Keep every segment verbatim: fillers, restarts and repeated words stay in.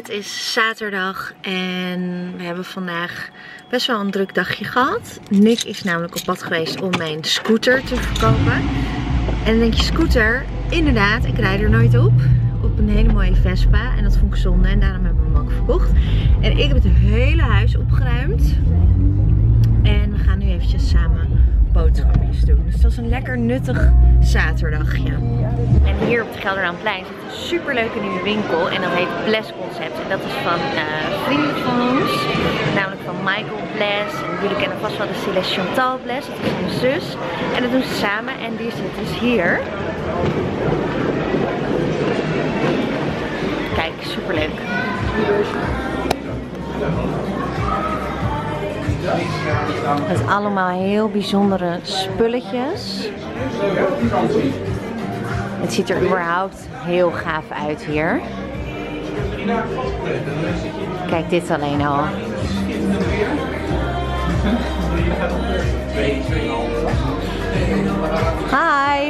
Het is zaterdag en we hebben vandaag best wel een druk dagje gehad. Nick is namelijk op pad geweest om mijn scooter te verkopen. En dan denk je, scooter, inderdaad, ik rijd er nooit op. Op een hele mooie Vespa en dat vond ik zonde en daarom hebben we hem ook verkocht. En ik heb het hele huis opgeruimd. En we gaan nu eventjes samen boodschapjes doen. Dus dat is een lekker nuttig zaterdagje. En hier op het Gelderlandplein zit een superleuke nieuwe winkel. En dat heet Bless Concept. En dat is van uh, vrienden van ons. Namelijk van Michael Bless. En jullie kennen vast wel de style Chantal Bless. Dat is mijn zus. En dat doen ze samen. En die zit dus hier. Kijk, superleuk. Het is allemaal heel bijzondere spulletjes. Het ziet er überhaupt heel gaaf uit hier. Kijk dit alleen al. Hi!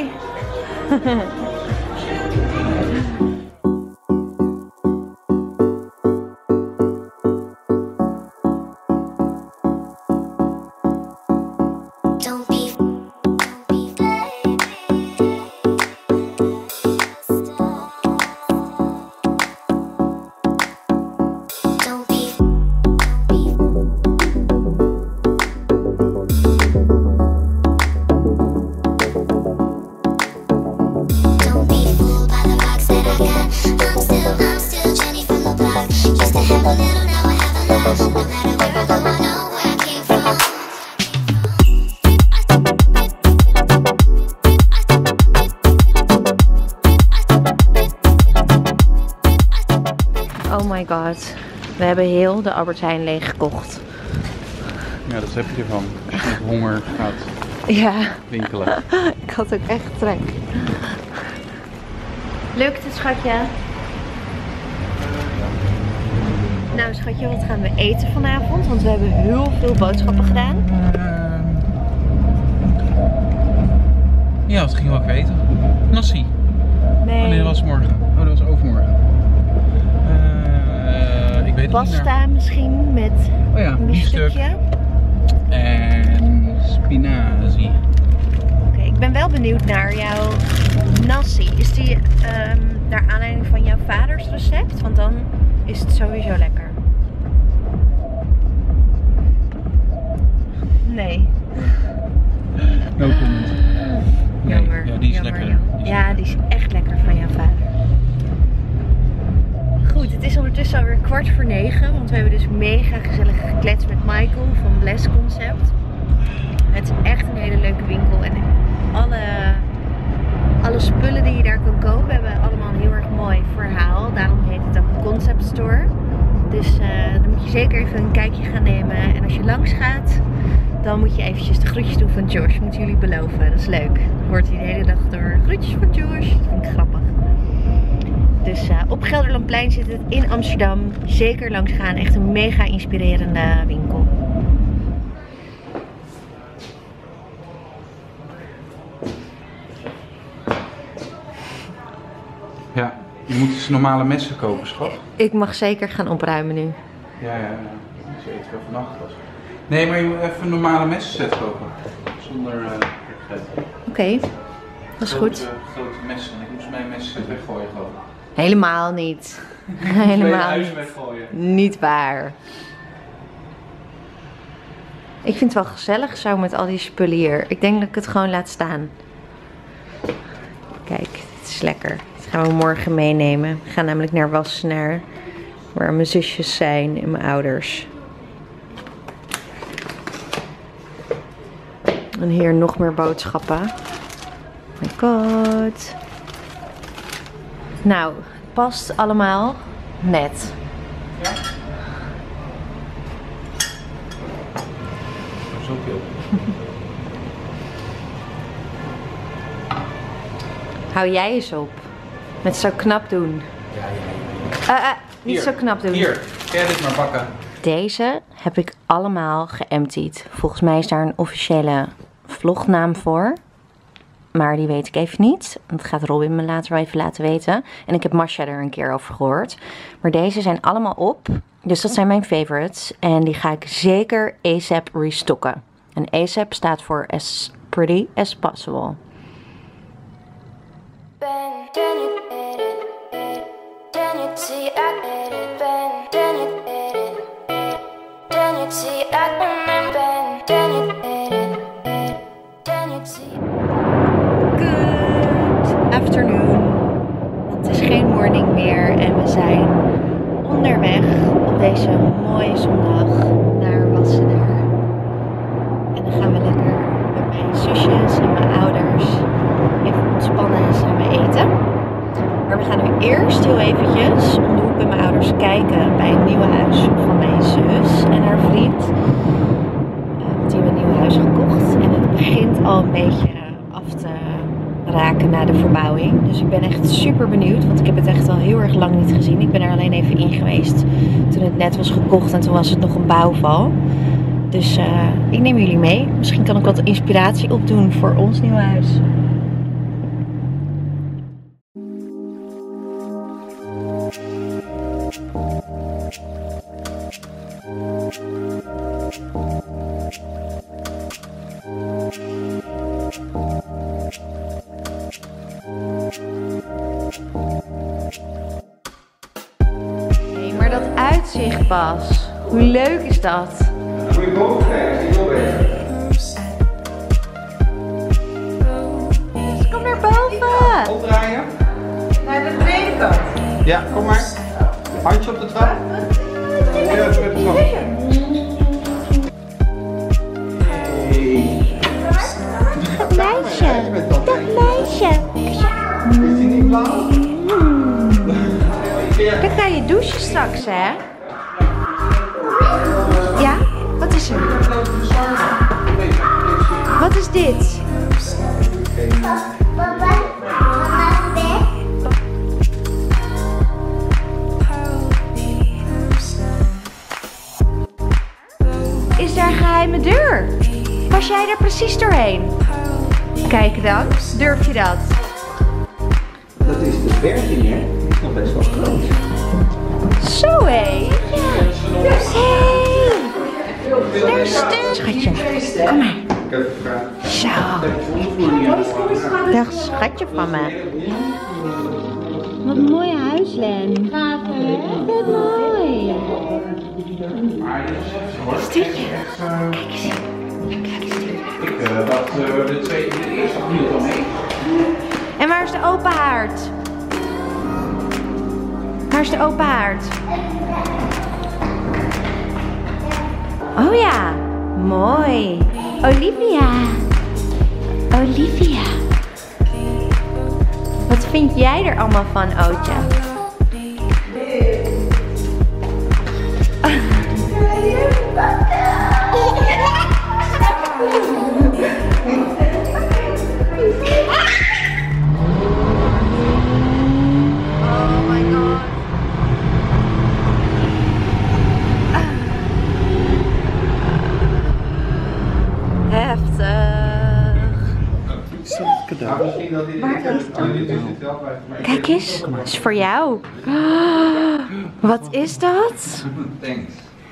Oh my god, we hebben heel de Albert Heijn leeg gekocht. Ja, dat heb je ervan. Als je met honger gaat ja. winkelen. Ik had ook echt trek. Lukt het, schatje? Nou schatje, wat gaan we eten vanavond? Want we hebben heel veel boodschappen gedaan. Uh, ja, wat gingen we ook eten? Nasi. Nee. Oh nee, dat was morgen. Oh, dat was overmorgen. Uh, ik weet het Pasta niet misschien met oh ja, een biefstuk. stukje. En spinazie. Oké, okay, ik ben wel benieuwd naar jouw nasi. Is die um, naar aanleiding van jouw vaders recept? Want dan is het sowieso lekker. Nee. No comment. Nee, Jammer. ja, die is jammer, lekker. jammer. Die is ja, die is echt lekker van jouw vader. Goed, het is ondertussen alweer kwart voor negen. Want we hebben dus mega gezellig gekletst met Michael van Bless Concept. Het is echt een hele leuke winkel. En alle, alle spullen die je daar kan kopen hebben allemaal een heel erg mooi verhaal. Daarom heet het ook een concept store. Dus uh, dan moet je zeker even een kijkje gaan nemen. En als je langs gaat, dan moet je eventjes de groetjes doen van Josh. Moeten jullie beloven. Dat is leuk. Dan hoort hij de hele dag door groetjes van Josh. Dat vind ik grappig. Dus uh, op Gelderlandplein zit het in Amsterdam. Zeker langs gaan. Echt een mega inspirerende winkel. Ja, je moet dus normale messen kopen, schat. Ik mag zeker gaan opruimen nu. Ja, ja, ja. Ze eet veel vannacht was. Nee, maar je moet even een normale messenset kopen. Zonder uh, Oké, okay, dat is goed. Grote, grote messen. Ik moest mijn messenset weggooien, geloof ik. Helemaal niet. Helemaal niet. Niet waar. Ik vind het wel gezellig zo met al die spullen hier. Ik denk dat ik het gewoon laat staan. Kijk, dit is lekker. Dat gaan we morgen meenemen. We gaan namelijk naar Wassenaar. Waar mijn zusjes zijn en mijn ouders. En hier nog meer boodschappen. Oh my god. Nou, het past allemaal net. Ja? Zo veel. Hou jij eens op. Met zo knap doen. Ja, ja, ja. Uh, uh, niet Hier, zo knap doen. Hier, kan jij dit maar bakken? Deze heb ik allemaal geëmptied. Volgens mij is daar een officiële vlognaam voor. maar die weet ik even niet. Dat gaat Robin me later wel even laten weten. En ik heb Masha er een keer over gehoord. Maar deze zijn allemaal op. Dus dat zijn mijn favorites. En die ga ik zeker ASAP restocken. En ASAP staat voor as pretty as possible. Good afternoon. Het is geen morning meer en we zijn onderweg op deze mooie zondag naar Wassenaar. En dan gaan we lekker met mijn zusjes en mijn ouders even ontspannen en samen eten. Maar we gaan nu eerst heel eventjes om de hoek bij mijn ouders kijken bij het nieuwe huis van mijn zus en haar vriend. Uh, die hebben een nieuw huis gekocht en het begint al een beetje af te raken na de verbouwing. Dus ik ben echt super benieuwd, want ik heb het echt al heel erg lang niet gezien. Ik ben er alleen even in geweest toen het net was gekocht en toen was het nog een bouwval. Dus uh, ik neem jullie mee. Misschien kan ik wat inspiratie opdoen voor ons nieuwe huis. Hey, maar dat uitzicht, Bas. Hoe leuk is dat? Moet je boven kijken, heel erg. Dus kom naar boven. Opdraaien. Naar de tweede kant. Ja, kom maar. Handje op de trap. Ja, op de trap. Meisje, dat meisje. Is die niet blauw? Dan ga je douchen straks, hè? Ja? Wat is er? Wat is dit? Is daar een geheime deur? Pas jij daar precies doorheen? Kijk dan, durf je dat? Dat is de berging, hè? Die is nog best wel groot. Zo hé. Hé. Daar is het. Schatje, kom maar. Zo. Dag schatje van me. Wat een mooi huis, Len. Wat mooi. Stietje. Kijk eens. Kijk eens. Ik uh, dacht uh, de twee, de eerste hield al mee. En waar is de open haard? Waar is de open haard? Oh ja, mooi. Olivia. Olivia. Wat vind jij er allemaal van, Ootje? Kijk eens, het is voor jou. Oh, wat is dat? Thanks.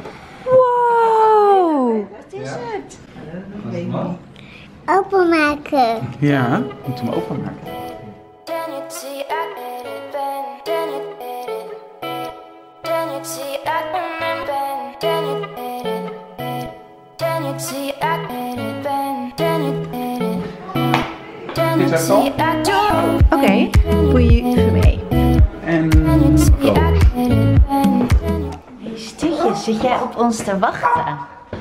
Wow! Wat is het? Openmaken. Ja, moet hem openmaken. Is dat zo? Oké, okay, doe je even mee. En go. Hey, Stutje, zit jij op ons te wachten?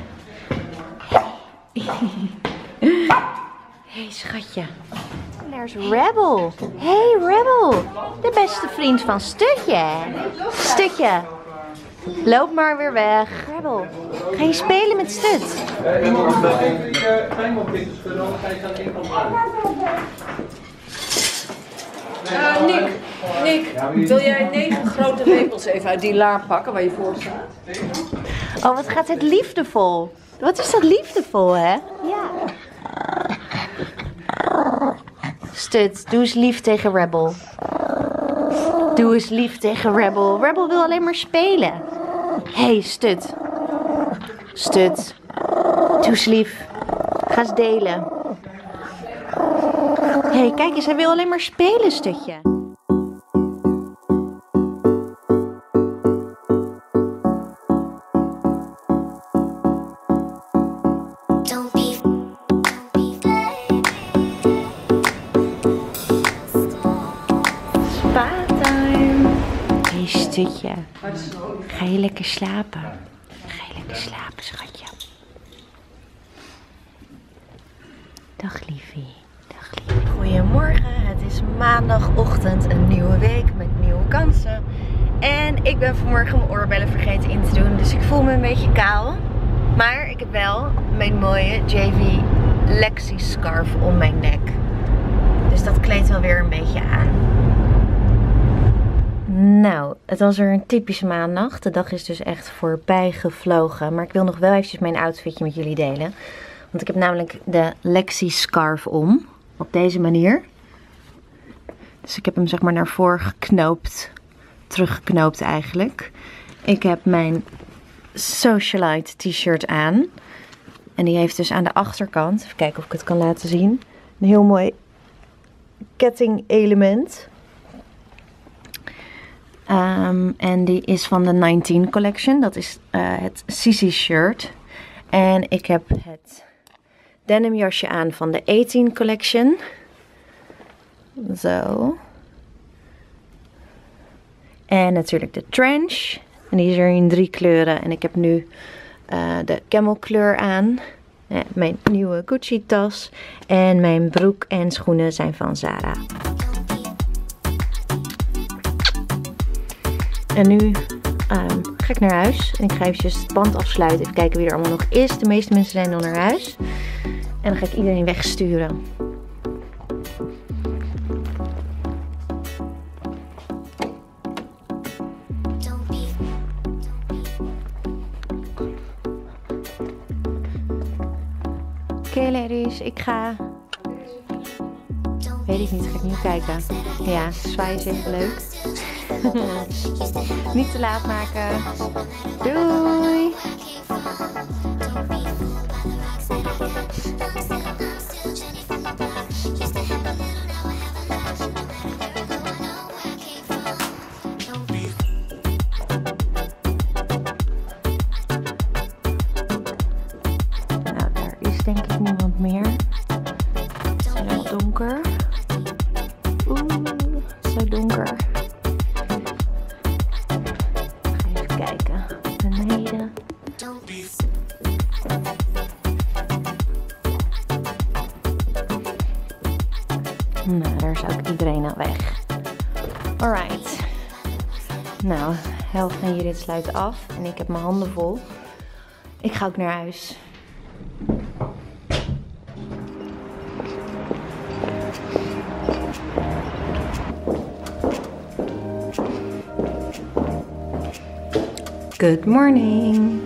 Hey schatje. Daar is Rebel. Hey Rebel, de beste vriend van Stutje. Stutje, loop maar weer weg. Rebel, ga je spelen met Stut? Iemand wil even je pijnbalpintjes schudden, anders ga je aan één kant uit. Uh, Nick, Nick, wil jij negen grote lepels even uit die la pakken waar je voor staat? Oh, wat gaat het liefdevol. Wat is dat liefdevol, hè? Ja. Stut, doe eens lief tegen Rebel. Doe eens lief tegen Rebel. Rebel wil alleen maar spelen. Hé, hey, Stut. Stut. Doe eens lief. Ga eens delen. Hé, hey, kijk eens, hij wil alleen maar spelen, Stutje. Spa-time. Hé, Stutje. Ga je lekker slapen? Ga je lekker slapen, schatje? Dag liefie. Dag liefie. Goedemorgen, het is maandagochtend, een nieuwe week met nieuwe kansen. En ik ben vanmorgen mijn oorbellen vergeten in te doen, dus ik voel me een beetje kaal. Maar ik heb wel mijn mooie J V Lexi scarf om mijn nek. Dus dat kleedt wel weer een beetje aan. Nou, het was weer een typische maandag. De dag is dus echt voorbij gevlogen. Maar ik wil nog wel eventjes mijn outfitje met jullie delen. Want ik heb namelijk de Lexi scarf om. Op deze manier. Dus ik heb hem zeg maar naar voren geknoopt. Teruggeknoopt eigenlijk. Ik heb mijn Socialite t-shirt aan. En die heeft dus aan de achterkant, even kijken of ik het kan laten zien, een heel mooi ketting element. Um, en die is van de negentien collection. Dat is uh, het Sissy shirt. En ik heb het denim jasje aan van de achttien collection. Zo. En natuurlijk de trench. En die is er in drie kleuren. En ik heb nu uh, de camel kleur aan. Ja, mijn nieuwe Gucci tas. En mijn broek en schoenen zijn van Zara. En nu um, ga ik naar huis. En ik ga eventjes het band afsluiten. Even kijken wie er allemaal nog is. De meeste mensen zijn al naar huis. En dan ga ik iedereen wegsturen. Oké okay, ladies, ik ga... Weet ik niet, ga ik nu kijken. Ja, zwaaien is even leuk. Niet te laat maken. Doei! Nou, daar is denk ik niemand meer. Het is heel donker. Oeh, zo donker. Even kijken. Beneden. Nou, daar is ook iedereen al weg. Alright. Nou, helft van jullie sluit af. En ik heb mijn handen vol. Ik ga ook naar huis. Good morning.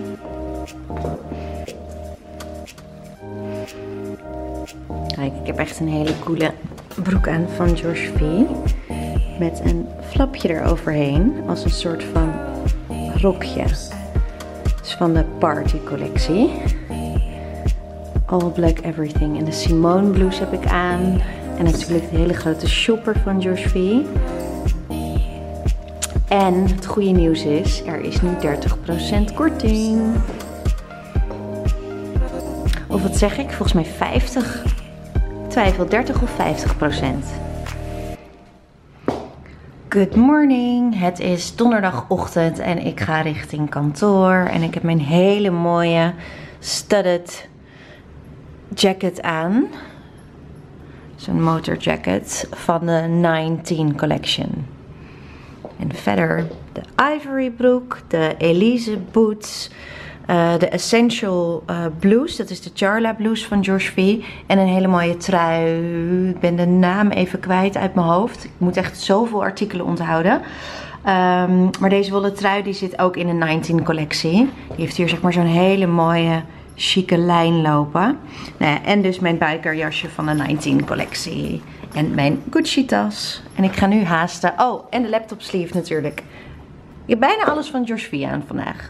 Kijk, ik heb echt een hele coole broek aan van Josh V. Met een flapje eroverheen. Als een soort van rokje. Dus van de party collectie. All black everything. En de Simone blouse heb ik aan. En natuurlijk de hele grote shopper van Josh V. En het goede nieuws is, er is nu dertig procent korting. Of wat zeg ik? Volgens mij vijftig. Ik twijfel, dertig of vijftig procent. Good morning. Het is donderdagochtend en ik ga richting kantoor. En ik heb mijn hele mooie studded jacket aan. Zo'n motorjacket van de negentien collection. En verder de Ivory broek, de Elise boots, uh, de Essential uh, blouse, dat is de Charla blouse van Josh V. En een hele mooie trui. Ik ben de naam even kwijt uit mijn hoofd. Ik moet echt zoveel artikelen onthouden. Um, maar deze wollen trui die zit ook in de negentien collectie. Die heeft hier zeg maar zo'n hele mooie chique lijn lopen. Nou ja, en dus mijn bikerjasje van de negentien collectie. En mijn Gucci tas. En ik ga nu haasten. Oh, en de laptop sleeve natuurlijk. Je hebt bijna alles van Josh V aan vandaag.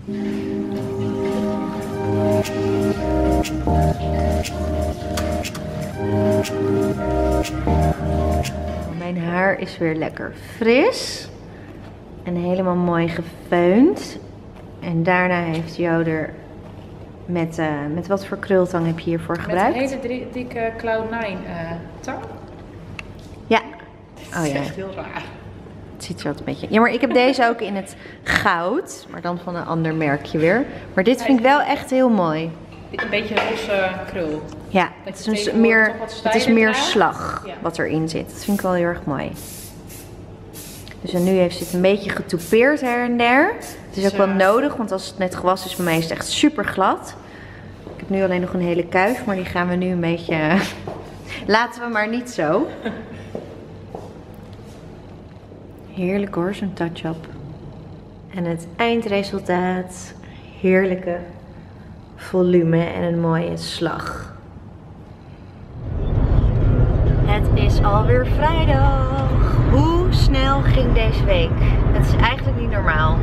Mijn haar is weer lekker fris. En helemaal mooi gefeund. En daarna heeft Jo er met, uh, met wat voor krultang heb je hiervoor gebruikt? Met een hele dikke Cloud nine uh, tang. Ja. Oh ja. Dat is echt heel raar. Het ziet er altijd een beetje... Ja, maar ik heb deze ook in het goud. Maar dan van een ander merkje weer. Maar dit vind ik wel echt heel mooi. Een beetje een losse krul. Ja, het is, dus meer, het is meer slag ja. wat erin zit. Dat vind ik wel heel erg mooi. Dus en nu heeft het een beetje getoupeerd her en der. Het is ook Zo. wel nodig, want als het net gewassen is bij mij is het echt super glad. Ik heb nu alleen nog een hele kuif, maar die gaan we nu een beetje... Laten we maar niet zo. Heerlijk hoor, zo'n touch-up. En het eindresultaat. Heerlijke volume en een mooie slag. Het is alweer vrijdag. Hoe snel ging deze week? Het is eigenlijk niet normaal.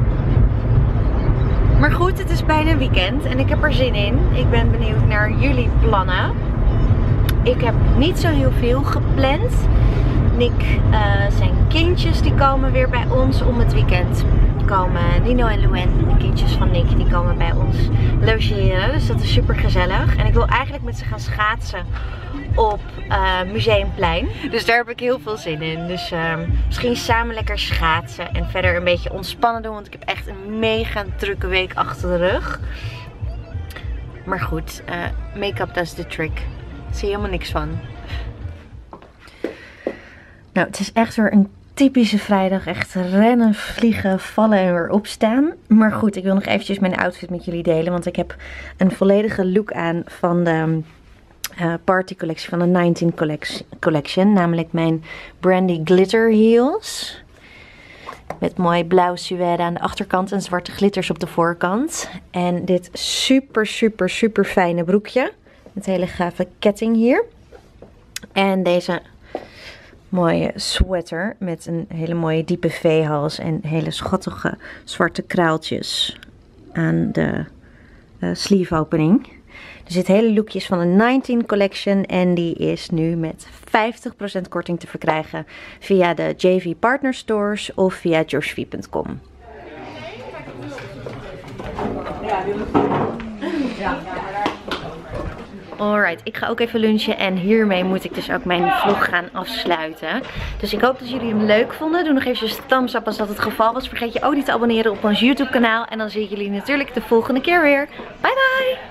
Maar goed, het is bijna weekend en ik heb er zin in. Ik ben benieuwd naar jullie plannen. Ik heb niet zo heel veel gepland. Nick, uh, zijn kindjes die komen weer bij ons om het weekend. Komen Nino en Luen, de kindjes van Nick, die komen bij ons logeren. Dus dat is super gezellig. En ik wil eigenlijk met ze gaan schaatsen op uh, Museumplein. Dus daar heb ik heel veel zin in. Dus uh, misschien samen lekker schaatsen en verder een beetje ontspannen doen. Want ik heb echt een mega drukke week achter de rug. Maar goed, uh, make-up does the trick. Daar zie je helemaal niks van. Nou, het is echt weer een typische vrijdag. Echt rennen, vliegen, vallen en weer opstaan. Maar goed, ik wil nog eventjes mijn outfit met jullie delen. Want ik heb een volledige look aan van de uh, party collectie, van de negentien collection. Namelijk mijn Brandy Glitter Heels. Met mooi blauw suède aan de achterkant en zwarte glitters op de voorkant. En dit super, super, super fijne broekje. Met hele gave ketting hier. En deze mooie sweater met een hele mooie diepe V-hals en hele schattige zwarte kraaltjes aan de uh, sleeve opening. Dus dit hele lookje is van de negentien collection en die is nu met vijftig procent korting te verkrijgen via de J V Partner Stores of via josh v punt com. Alright, ik ga ook even lunchen en hiermee moet ik dus ook mijn vlog gaan afsluiten. Dus ik hoop dat jullie hem leuk vonden. Doe nog even een thumbs up als dat het geval was. Vergeet je ook niet te abonneren op ons YouTube kanaal. En dan zie ik jullie natuurlijk de volgende keer weer. Bye bye!